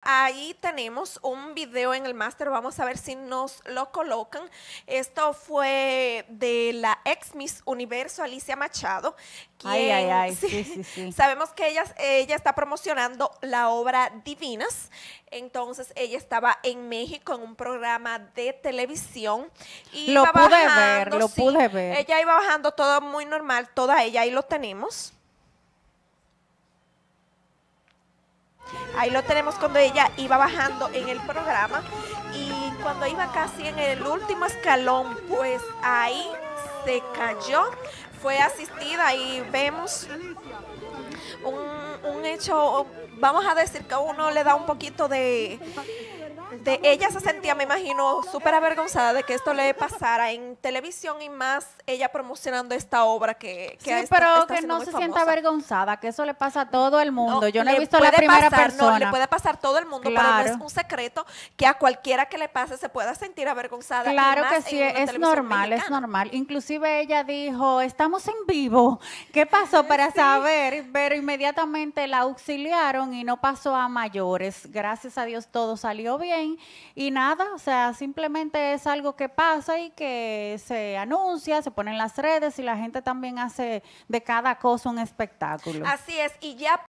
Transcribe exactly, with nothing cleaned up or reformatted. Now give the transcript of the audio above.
ahí tenemos un video en el máster, vamos a ver si nos lo colocan. Esto fue de la ex Miss Universo, Alicia Machado. Quien, Ay, ay, ay, sí, sí, sí, sí. Sabemos que ella, ella está promocionando la obra Divinas. Entonces ella estaba en México en un programa de televisión. Y Lo iba pude bajando, ver, lo sí, pude ver. Ella iba bajando todo muy normal, toda ella, ahí lo tenemos. Ahí lo tenemos cuando ella iba bajando en el programa y cuando iba casi en el último escalón, pues ahí se cayó, fue asistida y vemos un, un hecho, vamos a decir que a uno le da un poquito de... de ella se sentía, me imagino, súper avergonzada de que esto le pasara en televisión y más ella promocionando esta obra que, que Sí, está, pero está que no muy se famosa. sienta avergonzada, que eso le pasa a todo el mundo. No, Yo no he le visto la puede primera pasar, persona. No, le puede pasar todo el mundo, Claro. pero no es un secreto que a cualquiera que le pase se pueda sentir avergonzada. Claro y más que sí, en una es televisión normal, es mexicana. normal. Inclusive ella dijo, estamos en vivo. ¿Qué pasó para Sí. saber? Pero inmediatamente la auxiliaron y no pasó a mayores. Gracias a Dios todo salió bien. Y nada, o sea, simplemente es algo que pasa y que se anuncia, se pone en las redes y la gente también hace de cada cosa un espectáculo. Así es, y ya